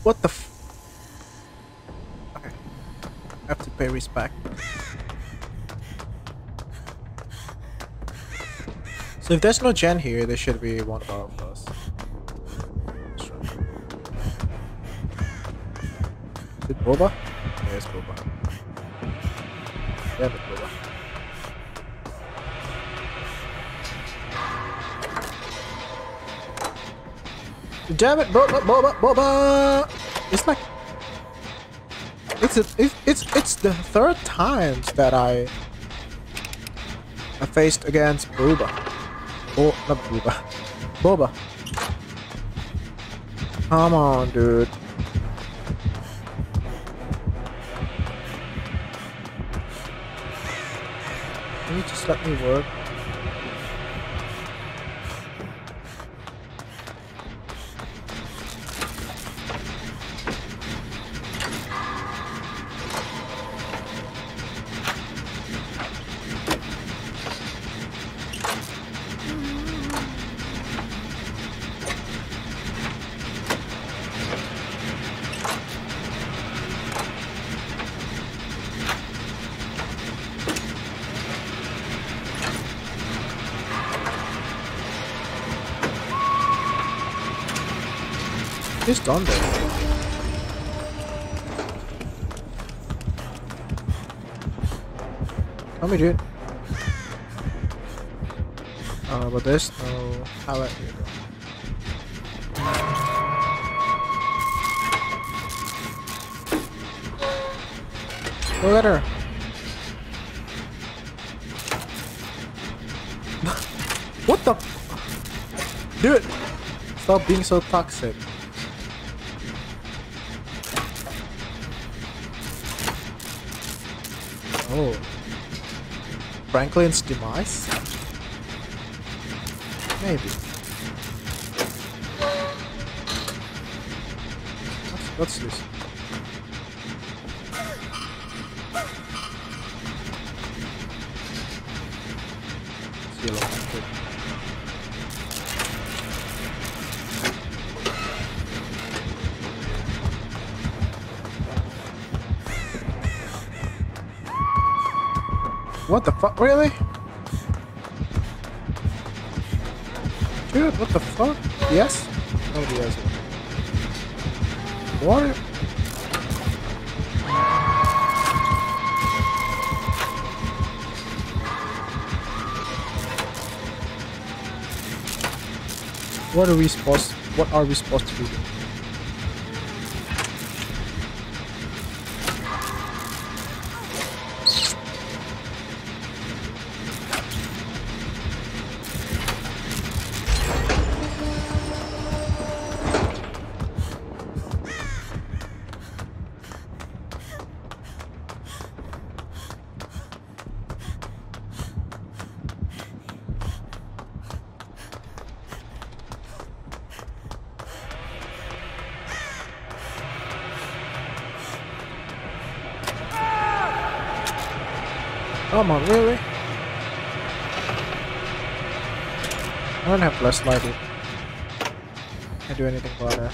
What the f... Okay. I have to pay respect. So if there's no gen here, there should be one above us. Sure. Is it Boba? Yeah, it's Boba. Yeah, it's Boba. Damn it, Boba, Boba, Boba! It's like it's the third time that I faced against Boba. Oh, not Boba. Boba. Come on, dude. Can you just let me work? He's done there. Tell me, dude. But there's no pallet here though. Go at her. What the? Dude! Stop being so toxic. Oh. Franklin's demise? Maybe. What's this? It's yellow. Good. What the fuck? Really? Dude, what the fuck? Yes? Nobody has it. What? What are we supposed to do? Come on, really? I don't have flashlight. Can't do anything about that.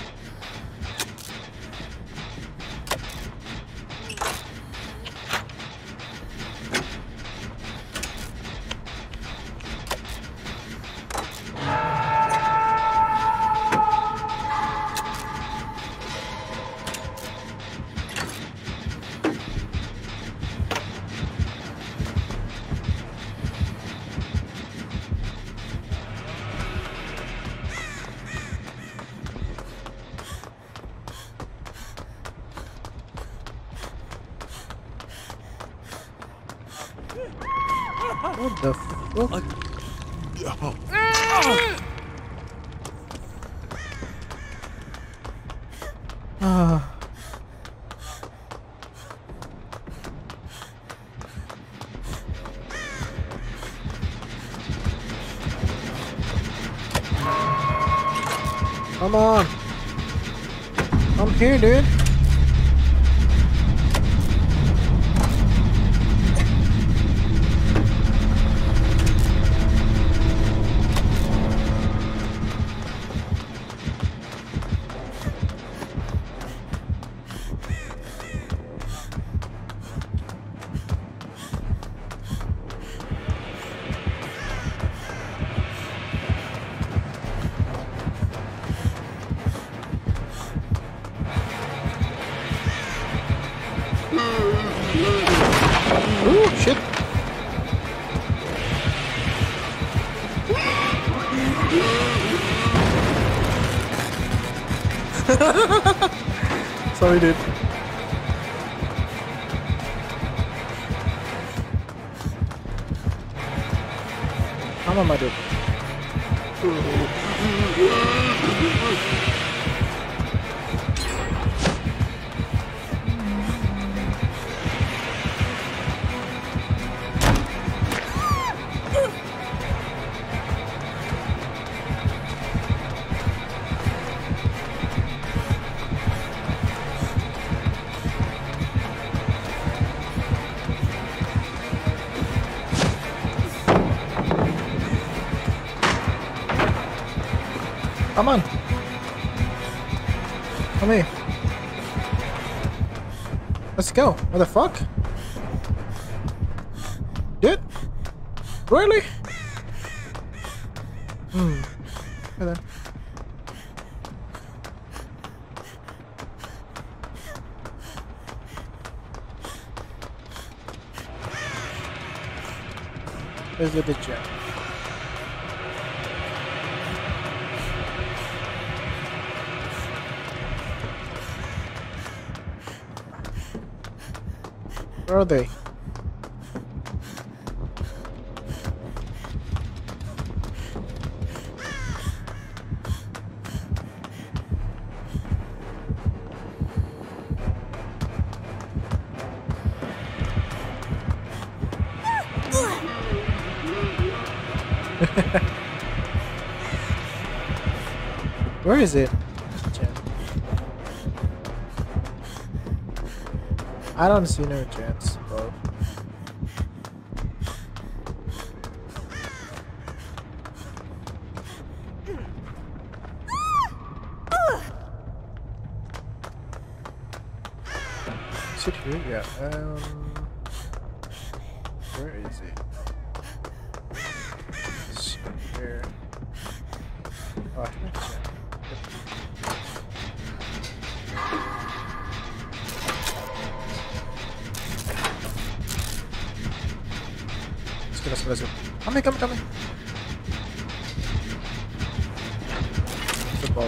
What the fuck? Ah. Come on. I'm here, dude. Ooh, shit. Sorry, dude. Come on, my dude. Come on. Come here. Let's go. What the fuck? Dude? Really? Okay then. Let's get the gem. Where are they? Where is it? I don't see no chance, bro. Is it here? Yeah. Where is it? It's here. Oh, I think so. Let's go. Come. The ball.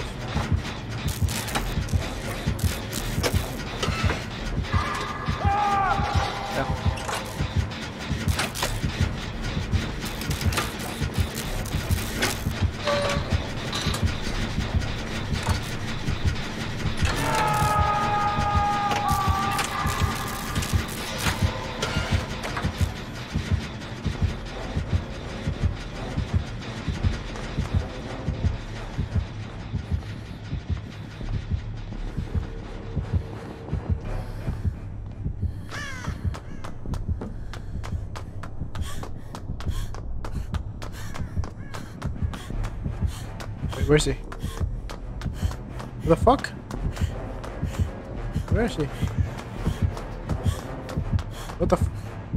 Yeah. Where is he? What the fuck? Where is he? What the f—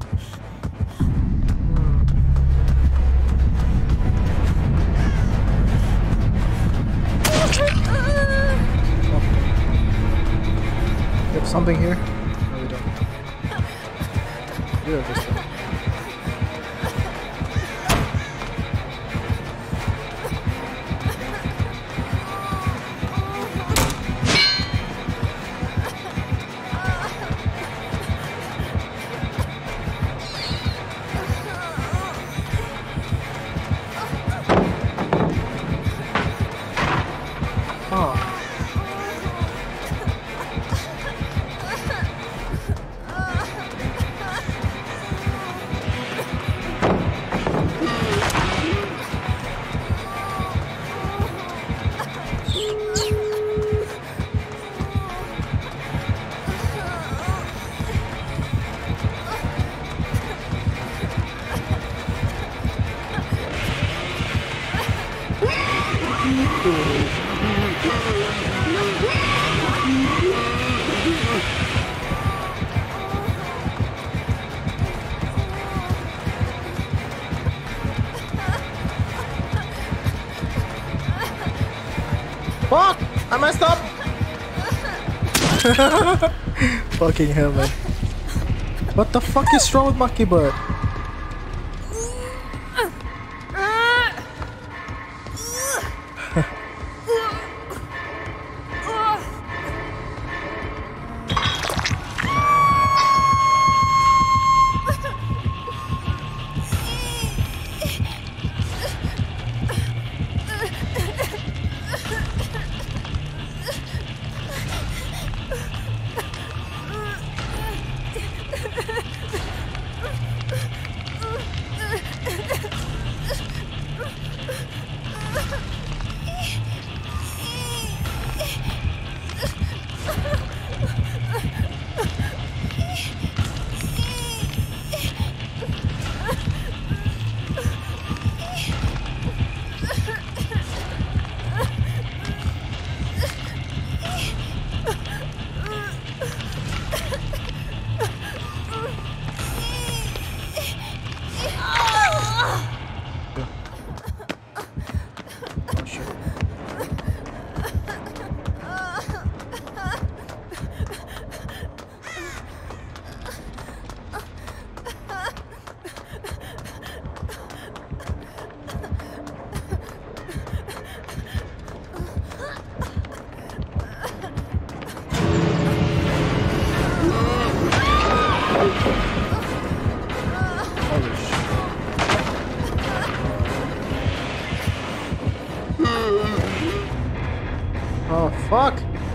Get something here? No, we don't. Yeah, this one. Fuck! I messed up! Fucking hell, man. What the fuck is wrong with Monkey Butt? Oh fuck!